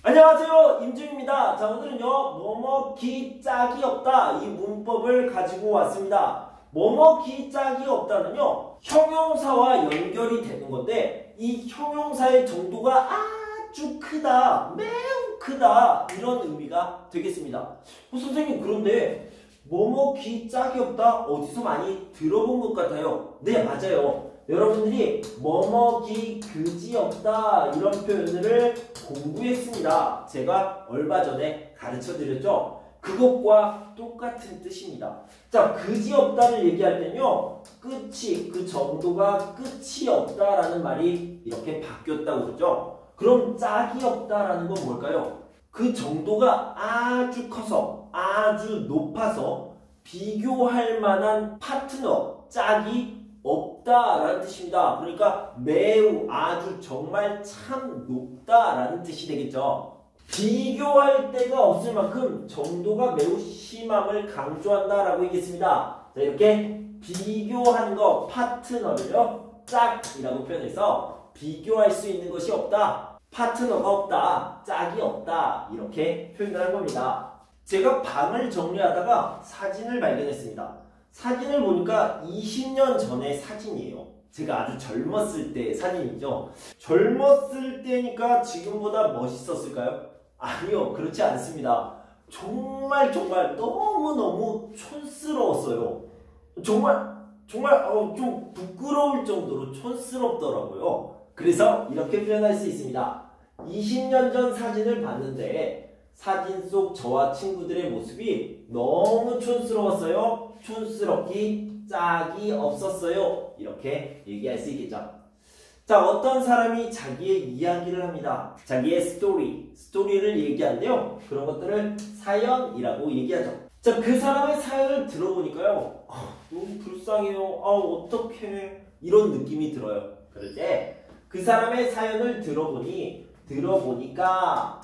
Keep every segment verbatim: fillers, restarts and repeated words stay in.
안녕하세요, 임준입니다. 자, 오늘은요 뭐뭐 기 짝이 없다 이 문법을 가지고 왔습니다. 뭐뭐 기 짝이 없다는요 형용사와 연결이 되는 건데, 이 형용사의 정도가 아주 크다, 매우 크다, 이런 의미가 되겠습니다. 어, 선생님, 그런데 뭐뭐 기 짝이 없다 어디서 많이 들어본 것 같아요. 네, 맞아요. 여러분들이 뭐뭐기 그지 없다 이런 표현들을 공부했습니다. 제가 얼마 전에 가르쳐 드렸죠. 그것과 똑같은 뜻입니다. 자, 그지 없다를 얘기할 때는요 끝이, 그 정도가 끝이 없다라는 말이 이렇게 바뀌었다고 그러죠. 그럼 짝이 없다라는 건 뭘까요? 그 정도가 아주 커서, 아주 높아서 비교할 만한 파트너, 짝이 없다라는 뜻입니다. 그러니까 매우, 아주, 정말, 참 높다라는 뜻이 되겠죠. 비교할 데가 없을 만큼 정도가 매우 심함을 강조한다라고 얘기했습니다. 자, 이렇게 비교하는 거, 파트너를요 짝이라고 표현해서 비교할 수 있는 것이 없다, 파트너가 없다, 짝이 없다, 이렇게 표현을 한 겁니다. 제가 방을 정리하다가 사진을 발견했습니다. 사진을 보니까 이십 년 전의 사진이에요. 제가 아주 젊었을 때 사진이죠. 젊었을 때니까 지금보다 멋있었을까요? 아니요, 그렇지 않습니다. 정말 정말 너무너무 촌스러웠어요. 정말 정말 어, 좀 부끄러울 정도로 촌스럽더라고요. 그래서 이렇게 표현할 수 있습니다. 이십 년 전 사진을 봤는데 사진 속 저와 친구들의 모습이 너무 촌스러웠어요. 촌스럽기 짝이 없었어요. 이렇게 얘기할 수 있겠죠. 자, 어떤 사람이 자기의 이야기를 합니다. 자기의 스토리, 스토리를 얘기하는데요. 그런 것들을 사연이라고 얘기하죠. 자, 그 사람의 사연을 들어보니까요, 아, 너무 불쌍해요. 아, 어떡해. 이런 느낌이 들어요. 그럴 때 그 사람의 사연을 들어보니, 들어보니까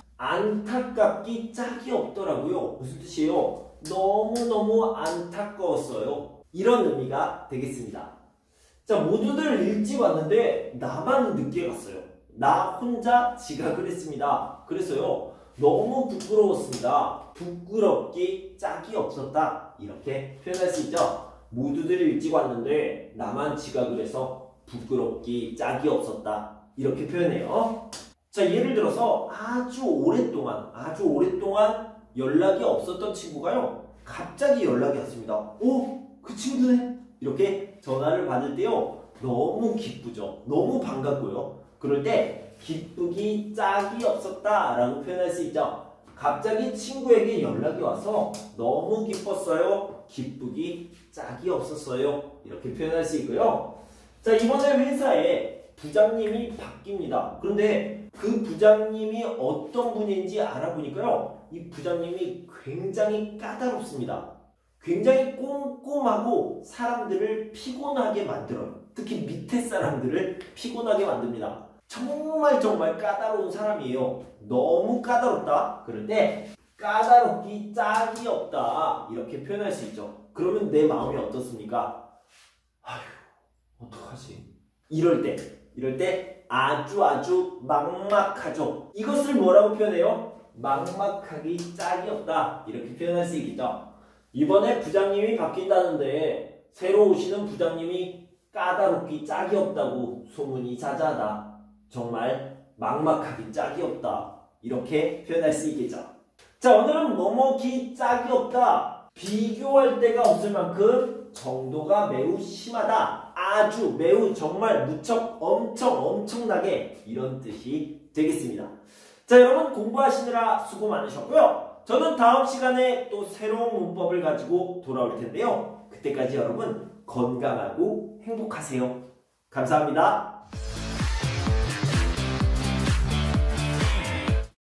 안타깝기 짝이 없더라고요. 무슨 뜻이에요? 너무너무 안타까웠어요. 이런 의미가 되겠습니다. 자, 모두들 일찍 왔는데 나만 늦게 갔어요. 나 혼자 지각을 했습니다. 그래서요 너무 부끄러웠습니다. 부끄럽기 짝이 없었다, 이렇게 표현할 수 있죠. 모두들 일찍 왔는데 나만 지각을 해서 부끄럽기 짝이 없었다, 이렇게 표현해요. 자, 예를 들어서 아주 오랫동안 아주 오랫동안 연락이 없었던 친구가요 갑자기 연락이 왔습니다. 오, 그 친구네? 이렇게 전화를 받을 때요 너무 기쁘죠. 너무 반갑고요. 그럴 때 기쁘기 짝이 없었다 라고 표현할 수 있죠. 갑자기 친구에게 연락이 와서 너무 기뻤어요, 기쁘기 짝이 없었어요, 이렇게 표현할 수 있고요. 자, 이번에 회사에 부장님이 바뀝니다. 그런데 그 부장님이 어떤 분인지 알아보니까요 이 부장님이 굉장히 까다롭습니다. 굉장히 꼼꼼하고 사람들을 피곤하게 만들어요. 특히 밑에 사람들을 피곤하게 만듭니다. 정말 정말 까다로운 사람이에요. 너무 까다롭다. 그럴 때 까다롭기 짝이 없다, 이렇게 표현할 수 있죠. 그러면 내 마음이 어떻습니까? 아휴, 어떡하지? 이럴 때 이럴 때 아주 아주 막막하죠. 이것을 뭐라고 표현해요? 막막하기 짝이 없다, 이렇게 표현할 수 있겠죠. 이번에 부장님이 바뀐다는데 새로 오시는 부장님이 까다롭기 짝이 없다고 소문이 자자하다. 정말 막막하기 짝이 없다, 이렇게 표현할 수 있겠죠. 자, 오늘은 뭐뭐기 짝이 없다, 비교할 데가 없을 만큼 정도가 매우 심하다, 아주, 매우, 정말, 무척, 엄청, 엄청나게, 이런 뜻이 되겠습니다. 자, 여러분 공부하시느라 수고 많으셨고요. 저는 다음 시간에 또 새로운 문법을 가지고 돌아올 텐데요. 그때까지 여러분 건강하고 행복하세요. 감사합니다.